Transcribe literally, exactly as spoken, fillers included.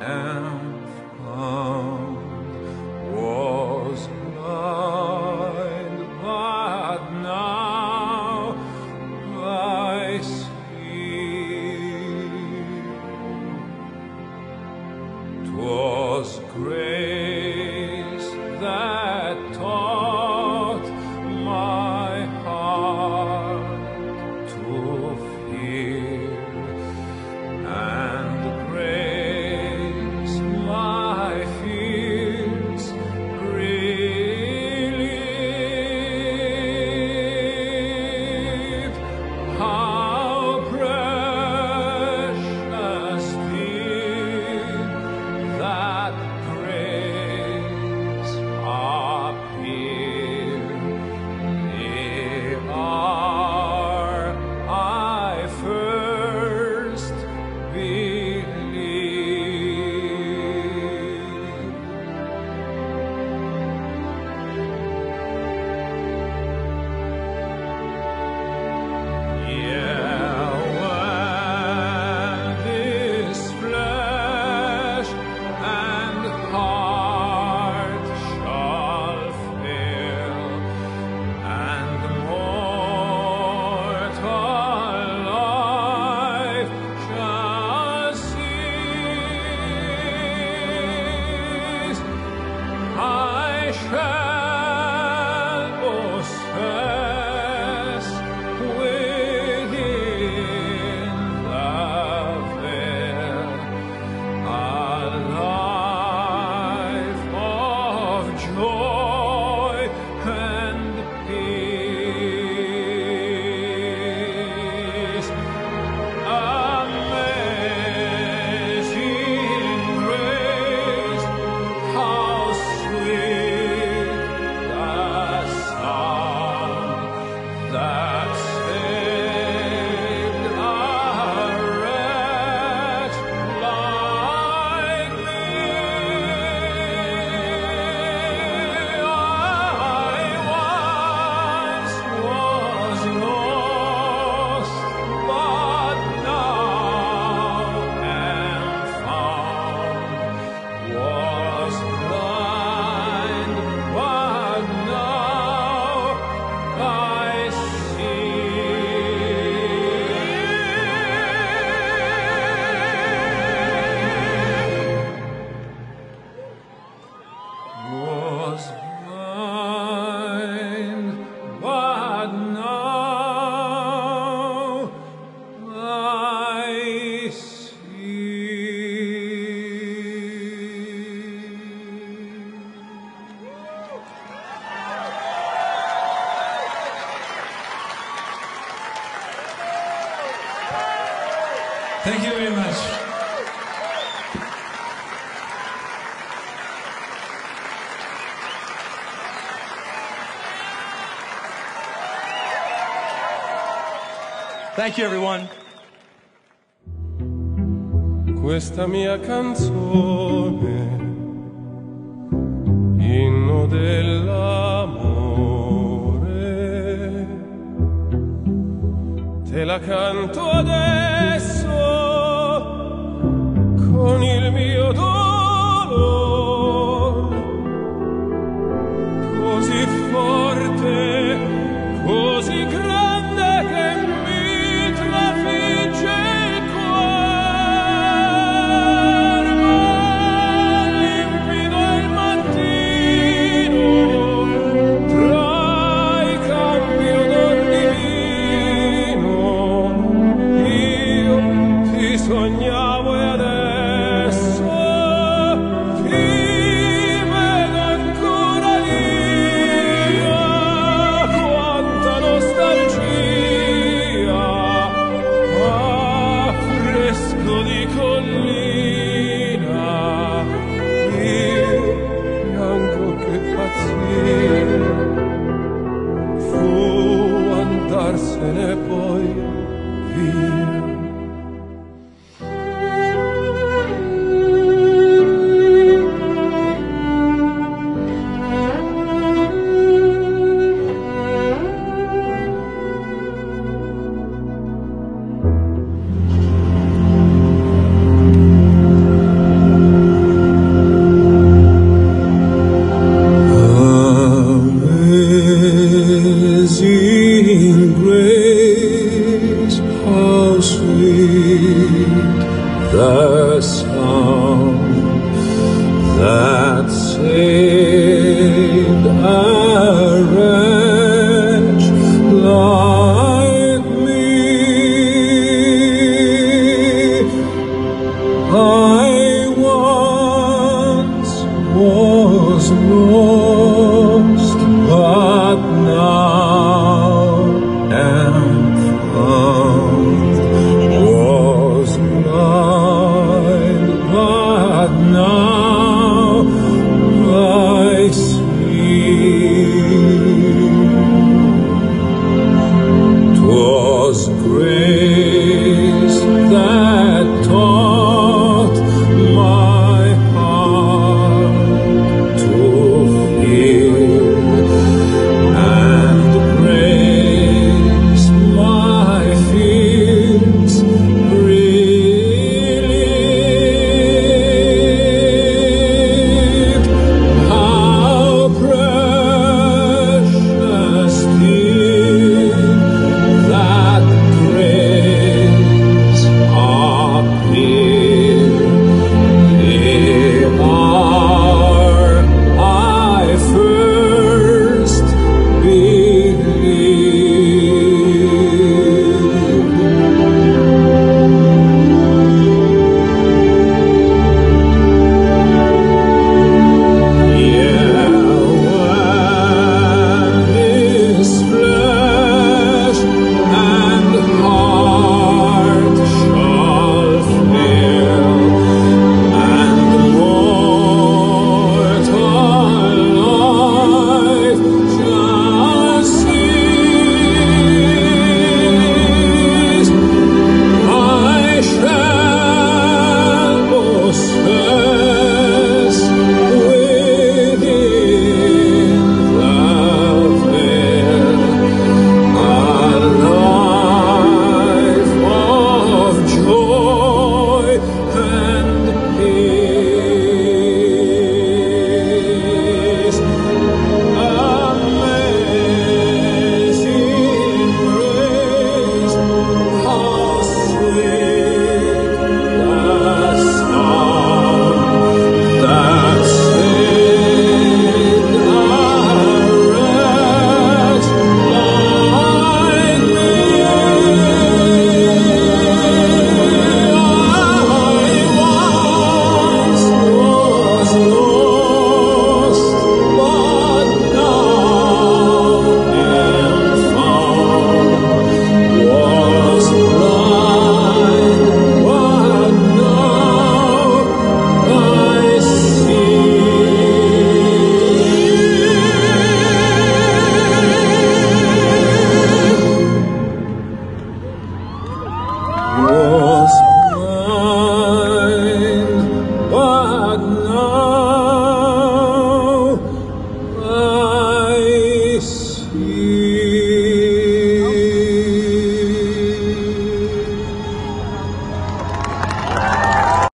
Thank you very much. Thank you, everyone. Questa mia canzone, inno dell'amore, te la canto adesso con il mio dolore, così forte, così grande che mi trafigge il cuore, ma limpido il mattino, tra i campi odor divino, io ti sognavo e adesso lost, but now am found. Was blind, but now I see. 'Twas grace that taught my heart to feel, and grace my fears relieved. How precious did that grace appear the hour I first believed. Yeah, when this flesh and heart shall fail, and mortal life shall cease, I shall possess within the veil a life of joy and peace. Amazing grace, how sweet the sound that saved a wretch like me. I once was lost, but now am found. Was blind, but now I see. Was blind, but now I see.